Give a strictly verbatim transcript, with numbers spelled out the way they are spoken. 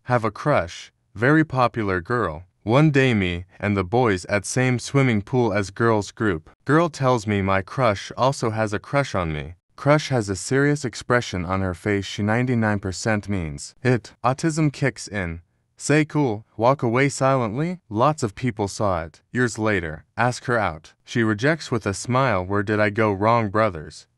Have a crush. Very popular girl. One day me and the boys at same swimming pool as girls group. Girl tells me my crush also has a crush on me. Crush has a serious expression on her face. She ninety-nine percent means it. Autism kicks in. Say cool, walk away silently. Lots of people saw it. Years later, ask her out. She rejects with a smile. Where did I go wrong, brothers?